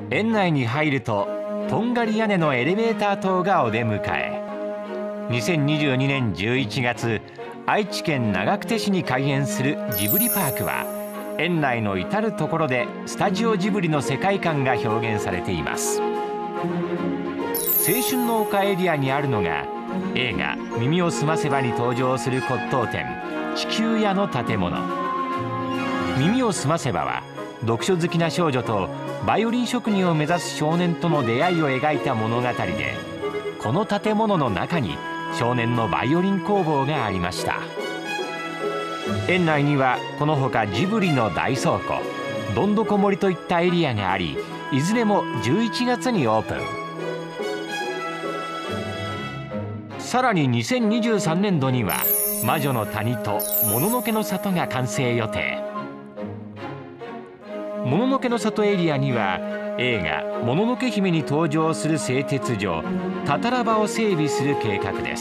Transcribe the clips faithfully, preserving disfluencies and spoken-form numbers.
園内に入るととんがり屋根のエレベーター塔がお出迎え。にせんにじゅうにねんじゅういちがつ、愛知県長久手市に開園するジブリパークは、園内の至る所でスタジオジブリの世界観が表現されています。青春の丘エリアにあるのが、映画「耳をすませば」に登場する骨董店地球屋の建物。耳をすませばは、読書好きな少女とバイオリン職人を目指す少年との出会いを描いた物語で、この建物の中に少年のバイオリン工房がありました。園内にはこのほかジブリの大倉庫、どんどこ森といったエリアがあり、いずれもじゅういちがつにオープン。さらににせんにじゅうさんねんどには魔女の谷ともののけの里が完成予定。もののけの里エリアには、映画「もののけ姫」に登場する製鉄所タタラ場を整備する計画です。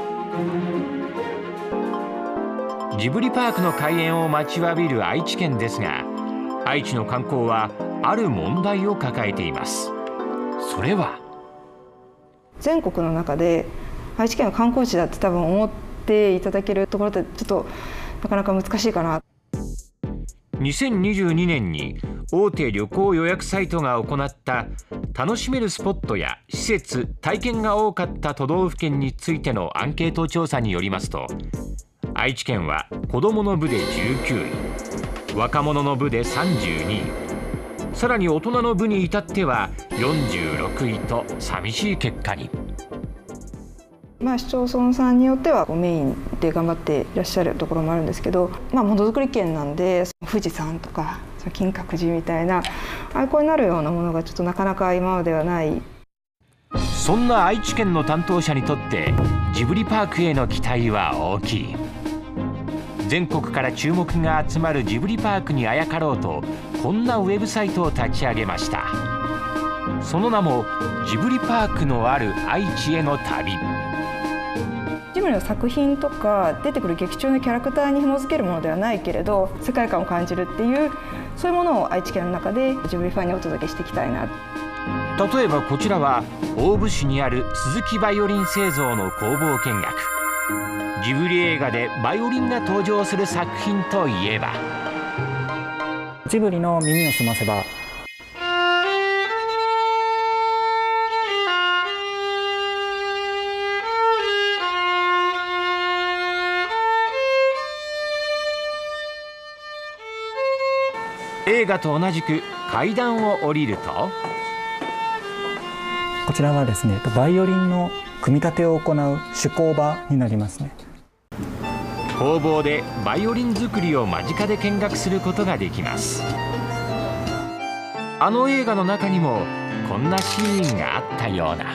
ジブリパークの開園を待ちわびる愛知県ですが、愛知の観光はある問題を抱えています。それは、 全国の中で愛知県の観光地だって多分思っていただけるところってちょっとなかなか難しいかな。 にせんにじゅうにねんに大手旅行予約サイトが行った楽しめるスポットや施設・体験が多かった都道府県についてのアンケート調査によりますと、愛知県は子どもの部でじゅうきゅうい、若者の部でさんじゅうにい、さらに大人の部に至ってはよんじゅうろくいと寂しい結果に。 まあ、市町村さんによってはメインで頑張っていらっしゃるところもあるんですけど、まあ、ものづくり県なんで富士山とか金閣寺みたいなアイコンになるようなものがちょっとなかなか今まではない。 そんな愛知県の担当者にとってジブリパークへの期待は大きい。全国から注目が集まるジブリパークにあやかろうと、こんなウェブサイトを立ち上げました。その名もジブリパークのある愛知への旅。 ジブリの作品とか出てくる劇中のキャラクターに紐づけるものではないけれど、世界観を感じるっていう、そういうものを愛知県の中でジブリファンにお届けしていきたいな。 例えばこちらは大府市にある鈴木バイオリン製造の工房見学。ジブリ映画でバイオリンが登場する作品といえば、 ジブリの耳をすませば。 映画と同じく階段を降りると、 こちらはですね、バイオリンの組み立てを行う手工場になりますね。 工房でバイオリン作りを間近で見学することができます。あの映画の中にもこんなシーンがあったような。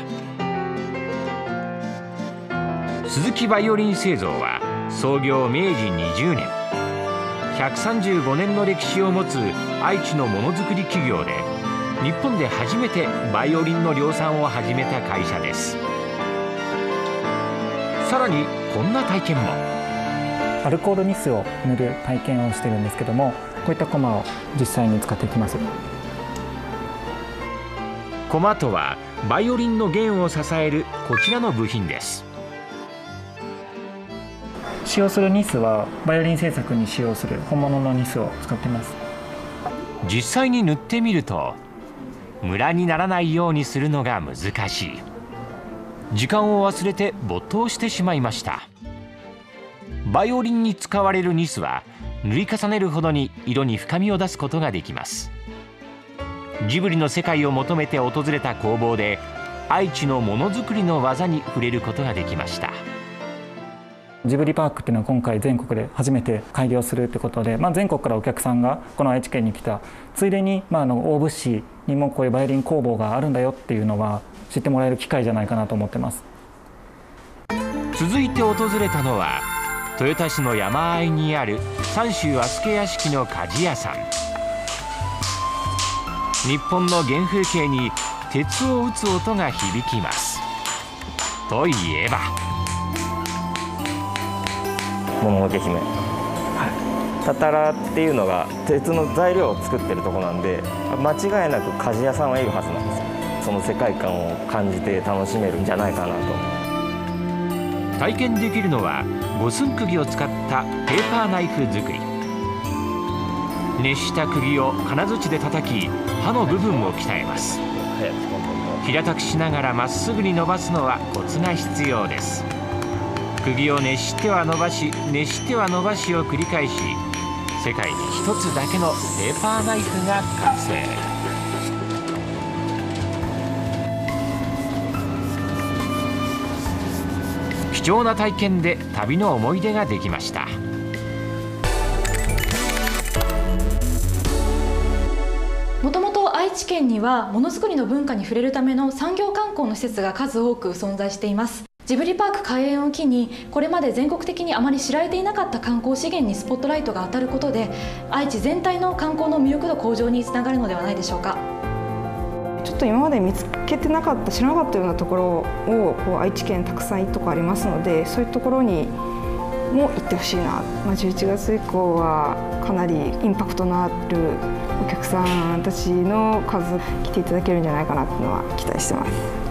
鈴木バイオリン製造は創業めいじにじゅうねん、ひゃくさんじゅうごねんの歴史を持つ愛知のものづくり企業で、日本で初めてバイオリンの量産を始めた会社です。さらにこんな体験も。 アルコールニスを塗る体験をしてるんですけども、こういったコマを実際に使っていきます。 コマとはバイオリンの弦を支えるこちらの部品です。 使用するニスはバイオリン製作に使用する本物のニスを使っています。 実際に塗ってみると、ムラにならないようにするのが難しい。時間を忘れて没頭してしまいました。バイオリンに使われるニスは塗り重ねるほどに色に深みを出すことができます。ジブリの世界を求めて訪れた工房で、愛知のものづくりの技に触れることができました。 ジブリパークっていうのは今回全国で初めて開業するってことで、まあ、全国からお客さんがこの愛知県に来たついでに、まあ、あの大府市にもこういうバイオリン工房があるんだよっていうのは知ってもらえる機会じゃないかなと思ってます。 続いて訪れたのは豊田市の山あいにある三州足助屋敷の鍛冶屋さん。日本の原風景に鉄を打つ音が響きます。といえばもののけ姫、はい、 たたらっていうのが鉄の材料を作ってるとこなんで、間違いなく鍛冶屋さんはいるはずなんですよ。その世界観を感じて楽しめるんじゃないかなと。 体験できるのは五寸釘を使ったペーパーナイフ作り。熱した釘を金槌で叩き、刃の部分を鍛えます。平たくしながらまっすぐに伸ばすのはコツが必要です。釘を熱しては伸ばし、熱しては伸ばしを繰り返し、世界に一つだけのペーパーナイフが完成。貴重な体験で旅の思い出ができました。 もともと愛知県にはものづくりの文化に触れるための産業観光の施設が数多く存在しています。ジブリパーク開園を機に、これまで全国的にあまり知られていなかった観光資源にスポットライトが当たることで、愛知全体の観光の魅力度向上につながるのではないでしょうか。 ちょっと今まで見つけてなかった、知らなかったようなところをこう愛知県たくさんいいとこありますので、そういうところにも行ってほしいな。まあ、じゅういちがつ以降はかなりインパクトのあるお客さんたちの数来ていただけるんじゃないかなというのは期待してます。